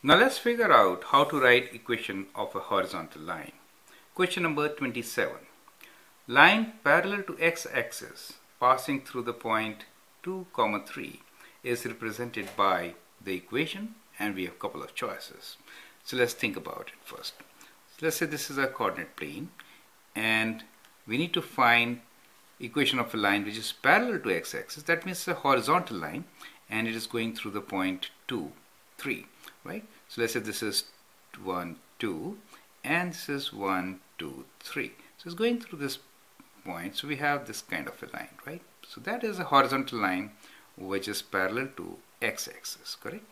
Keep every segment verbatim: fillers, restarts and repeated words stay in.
Now let's figure out how to write equation of a horizontal line. Question number twenty-seven. Line parallel to x-axis passing through the point two comma three is represented by the equation, and we have a couple of choices. So let's think about it first. So let's say this is a coordinate plane and we need to find equation of a line which is parallel to x-axis. That means a horizontal line and it is going through the point two, three, right? So let's say this is one, two and this is one, two, three. So it's going through this point. So we have this kind of a line, right? So that is a horizontal line which is parallel to x-axis, correct?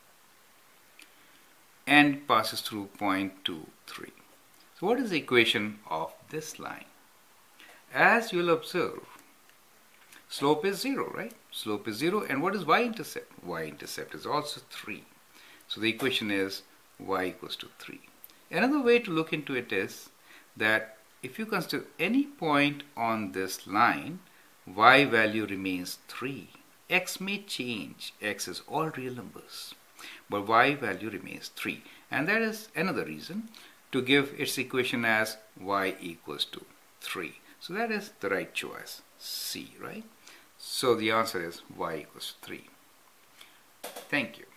And passes through point two, three. So what is the equation of this line? As you'll observe, slope is zero, right? Slope is zero, and what is y-intercept? Y-intercept is also three. So the equation is y equals to three. Another way to look into it is that if you consider any point on this line, y value remains three. X may change, x is all real numbers, but y value remains three. And that is another reason to give its equation as y equals to three. So that is the right choice, C, right? So the answer is y equals three. Thank you.